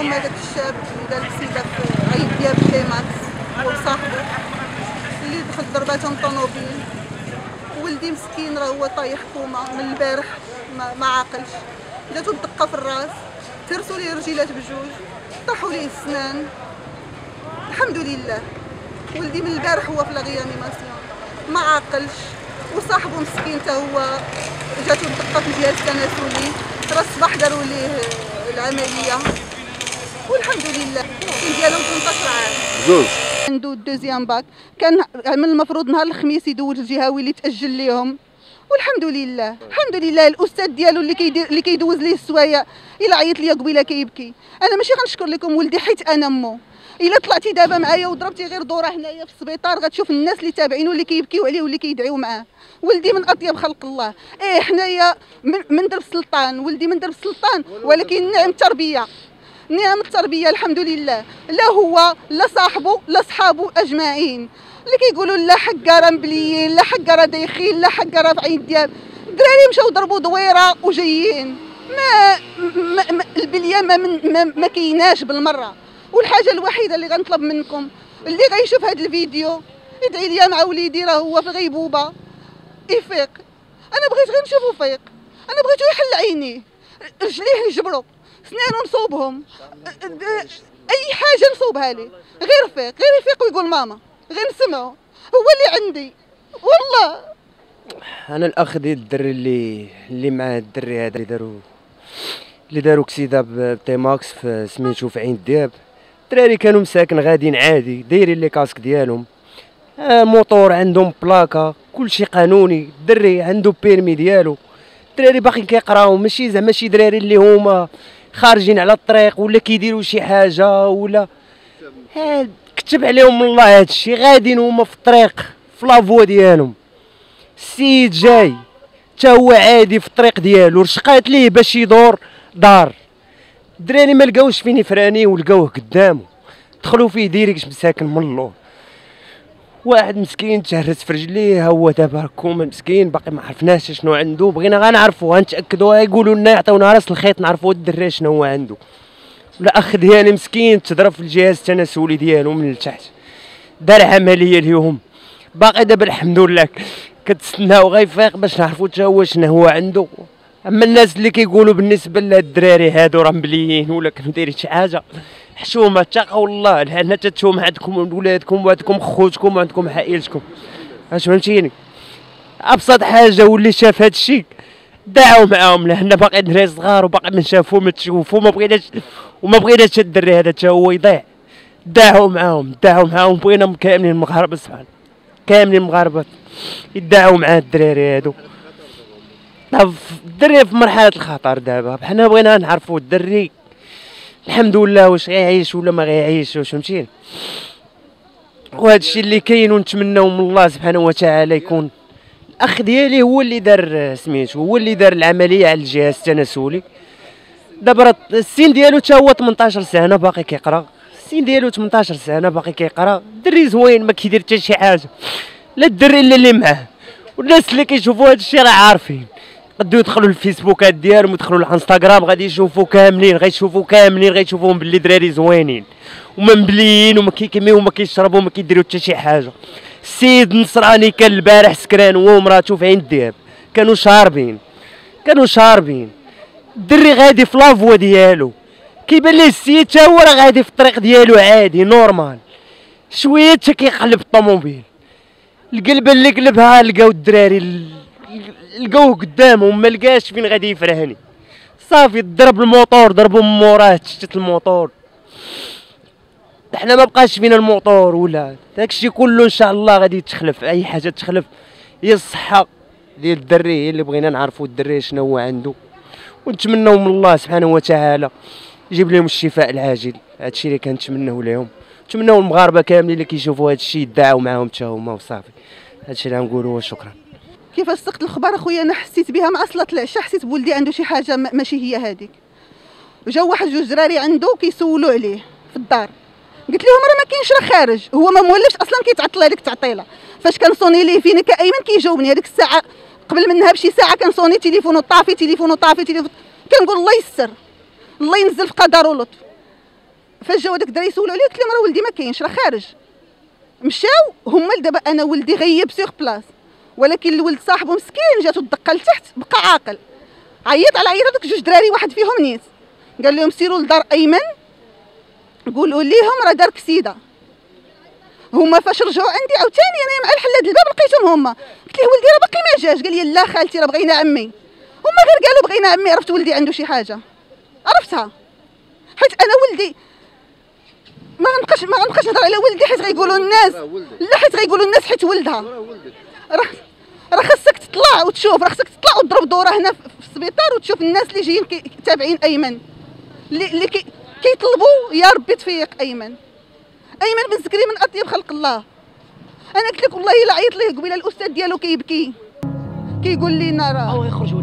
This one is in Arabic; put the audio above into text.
اليوم هذاك الشاب اللي دار السيده في عيد دياب كليماكس هو وصاحبه اللي دخل ضرباتهم طوموبيل. ولدي مسكين راه هو طايح كوما من البارح ما عاقلش، جاتو الدقه في الراس، ترسوا ليه رجيلات بجوج، طاحوا ليه السنان. الحمد لله ولدي من البارح هو في لاغيانيماسيون ما عاقلش، وصاحبه مسكين تا هو جاتو الدقه في الجهاز التناسلي، راه الصباح داروا ليه العمليه والحمد لله. السن ديالهم 18 عام زوج عنده الدوزيام باك، كان من المفروض نهار الخميس يدوز الجهوي اللي تاجل ليهم والحمد لله. الحمد لله الاستاذ ديالو اللي كيدوز ليه السوايع الا عيط ليا قبيله كيبكي. انا ماشي غنشكر لكم ولدي حيت انا امو، الا طلعتي دابا معايا وضربتي غير دوره هنايا في السبيطار غتشوف الناس اللي تابعينه اللي كيبكيو عليه واللي كيدعيو معاه. ولدي من اطيب خلق الله، حنايا من درب السلطان، ولدي من درب السلطان، ولكن نعم التربيه، نعم التربيه الحمد لله. لا هو لا صاحبه لا صحابه اجمعين اللي كيقولوا لا حقاره مبليين لا حقاره دايخين لا حقاره في عين دياب، الدراري مشاو ضربوا دويره وجايين. البليه ما كايناش بالمره. والحاجه الوحيده اللي غنطلب منكم اللي غيشوف هذا الفيديو يدعي لي مع وليدي، راه هو في غيبوبه يفيق. انا بغيت غير نشوفو فيق، انا بغيتو يحل عينيه، رجليه نجبرو، سنانو نصوبهم، اي حاجه نصوبها ليه، غير فيق، غير يفيق ويقول ماما، غير نسمعو، هو اللي عندي والله. انا الاخ ديال الدري اللي مع الدري هذا اللي داروا كسيده بتيماكس في سميتو في عين دياب. الدراري كانوا مساكن غاديين عادي دايرين لي كاسك ديالهم، موطور عندهم بلاكا كلشي قانوني، الدري عنده بيرمي ديالو، الدراري باقيين كيقراو، ماشي زعما شي دراري اللي هما خارجين على الطريق ولا كيديروا شي حاجه ولا كتب عليهم الله هادشي، غاديين هما في الطريق في لافوا ديالهم. السيد جاي تا هو عادي في الطريق ديالو، رشقات ليه باش يدور دار، الدراري ما لقاوش فين يفراني ولقاوه قدامه، دخلوا فيه ديريكت مساكن من اللور. واحد مسكين تهرس في رجليه، هو دابا كوما مسكين باقي ما عرفناش شنو عنده، بغينا غنعرفوا غنتاكدوا، يقولوا لنا يعطيونا راس الخيط نعرفوا الدري شنو هو عنده. ولا اخ ديالي مسكين تضرب في الجهاز التناسلي ديالو من التحت، دار عمليه اليوم، باقي دابا الحمد لله كتسناو غيفيق باش نعرفوا حتى هو شنو هو عنده. اما الناس اللي كيقولوا بالنسبه للدراري هادو راه مبليين ولا كانوا دايرين شي حاجه، حشومه اتقوا الله، لان تتوم عندكم ولادكم وعندكم خوتكم وعندكم عائلتكم، اش فهمتيني. ابسط حاجه واللي شاف هادشي دعوا معاهم، لان باقي دراري صغار وباقي ما شافوا ما تشوفوا، وما بغيناش الدري هذا حتى هو يضيع. دعوا معاهم بغينا كاملين المغاربه سبحان كاملين المغاربه يدعوا مع الدراري هادو. الدري في مرحله الخطر دابا، حنا بغينا نعرفوا الدري الحمد لله واش غيعيش ولا ما غيعيش، واش فهمتيني. وهذا الشيء اللي كاين ونتمناو من الله سبحانه وتعالى يكون. الاخ ديالي هو اللي دار سميتو، هو اللي دار العمليه على الجهاز التناسلي. دابا السن ديالو حتى هو 18 سنه باقي كيقرا، السن ديالو 18 سنه باقي كيقرا، الدري زوين ما كيدير حتى شي حاجه، لا الدري اللي معاه. والناس اللي كيشوفوا هذا الشيء راه عارفين، غاديو يدخلوا الفيسبوكات ديالهم ويدخلوا الانستغرام، غادي يشوفوا كاملين، غيشوفوهم باللي دراري زوينين وما مبليين وما كيكميو وما كيشربوا وما كيديروا حتى شي حاجه. السيد النصراني كان البارح سكران هو ومراته في عين الدياب، كانوا شاربين، الدري غادي في لافوا ديالو، كيبان ليه السيد تا هو راه غادي في الطريق ديالو عادي نورمال، شويه حتى كيقلب الطوموبيل، القلبه اللي قلبها لقاو الدراري لقاوه قدامهم، ما لقاش فين غادي يفرهني، صافي ضرب الموطور، ضربوا من موراه تشتت الموطور، حنا ما بقاش فينا الموطور ولا داكشي كله. ان شاء الله غادي تخلف، اي حاجه تخلف، هي الصحه ديال الدري هي اللي بغينا نعرفوا الدري شنو هو عنده، ونتمنوا من الله سبحانه وتعالى يجيب لهم الشفاء العاجل. هادشي اللي كنتمنوه لهم، نتمنوا المغاربه كاملين اللي كيشوفوا هادشي يدعوا معاهم حتى هما وصافي. هادشي اللي غنقولوا وشكرا. كيفاش سقت الخبر اخويا انا حسيت بها مع صلاه العشاء، حسيت بولدي عنده شي حاجه ماشي هي هذيك. جاو واحد جوج دراري عنده كيسولوا عليه في الدار، قلت لهم راه ما كاينش، راه خارج، هو ما مولفش اصلا كيتعطل هذيك التعطيله. فاش كنصوني ليه فيني كايمن كيجاوبني هذيك الساعه، قبل منها بشي ساعه كنصوني تليفونه طافي، كنقول الله يسر، الله ينزل في قدر ولطف. فاش جاو هذاك الدراري يسولوا عليه قلت لهم راه ولدي ما كاينش، راه خارج. مشاو هما دابا انا ولدي غيب سيغ بلاص، ولكن الولد صاحبه مسكين جاتو الدقه لتحت بقى عاقل. عيط هذوك جوج دراري، واحد فيهم نيت قال لهم سيروا لدار ايمن قولوا ليهم راه دار كسيده. هما فاش رجعوا عندي عاوتاني انا مع الحلاد الباب لقيتهم هما، قلت ليه ولدي راه باقي ما جاش، قال لي لا خالتي راه بغينا عمي. هما غير قالوا بغينا عمي، عرفت ولدي عنده شي حاجه، عرفتها. حيت انا ولدي ما غنبقاش نهضر على ولدي حيت غيقولوا الناس، لا حيت غيقولوا الناس حيت ولدها. راه خاصك تطلع وتشوف، راه خاصك تطلع وتضرب دوره هنا في السبيطار وتشوف الناس اللي جايين تابعين ايمن اللي كيطلبوا يا ربي تفيق ايمن. ايمن بن زكري من اطيب خلق الله. انا قلت لك والله الا عيط ليه قبيله الاستاذ ديالو كيبكي كيقول لي راه